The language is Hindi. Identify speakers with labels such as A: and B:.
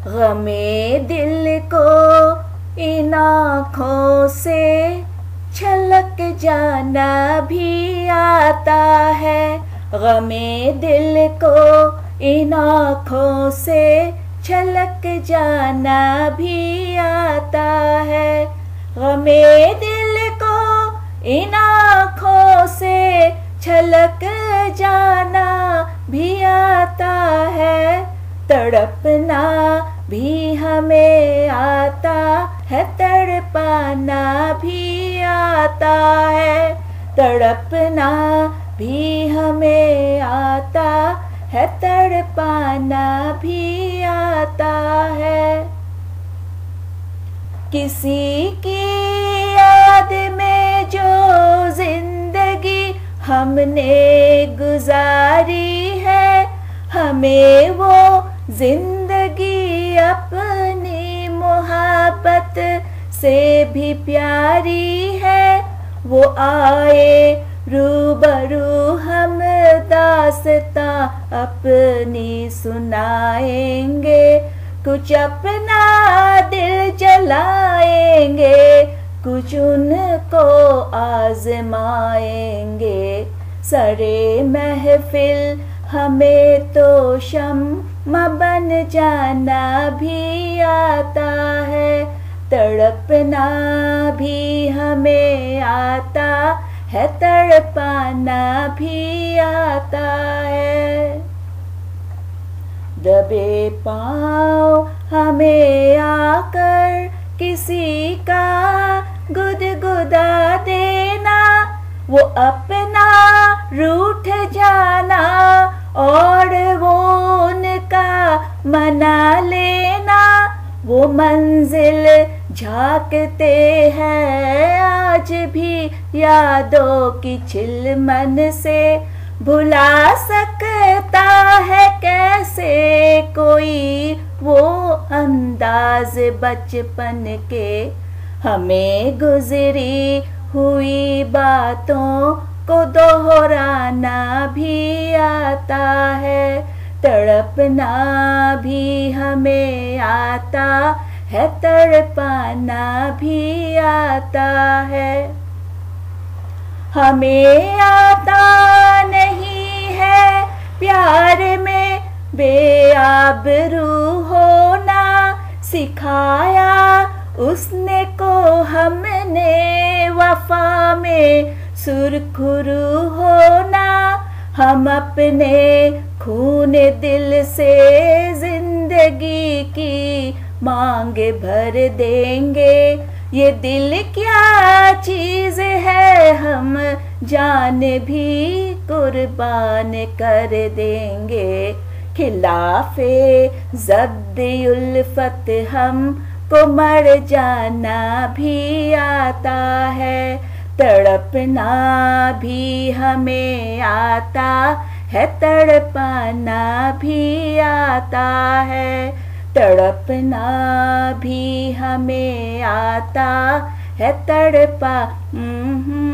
A: गमे दिल को इन आँखों से छलक जाना भी आता है। गमे दिल को इन आँखों से छलक जाना भी आता है। गमे दिल को इन आँखों से छलक जाना भी आता है। तड़पना भी हमें आता है, तड़पाना भी आता है। तड़पना भी हमें आता है, तड़पाना भी आता है। किसी की याद में जो जिंदगी हमने गुजारी है, हमें वो जिंदगी अपनी मोहब्बत से भी प्यारी है। वो आए रूबरू हम दास्तां अपनी सुनाएंगे, कुछ अपना दिल जलाएंगे, कुछ उनको आजमाएंगे। सरे महफिल हमें तो शम्मा बन जाना भी आता है। तड़पना भी हमें आता है, तड़पाना भी आता है। दबे पाँव हमें आकर किसी का गुदगुदा देना, वो अपना रूठ जाना और वो उनका मना लेना। वो मंजिल झांकते हैं आज भी यादों की चिलमन से। भुला सकता है कैसे कोई वो अंदाज बचपन के। हमें गुजरी हुई बातों को दोहराना भी आता है। तड़पना भी हमें आता है, तड़पाना भी आता है। हमें आता नहीं है प्यार में बेआबरू होना, सिखाया उसने को हमने वफा में सुरखरू होना। हम अपने खून दिल से जिंदगी की मांग भर देंगे। ये दिल क्या चीज है हम जान भी कुर्बान कर देंगे। खिलाफे ज़ब्त उल्फत हमको मर जाना भी आता है। तड़पना भी हमें आता है, तड़पाना भी आता है। तड़पना भी हमें आता है, तड़पा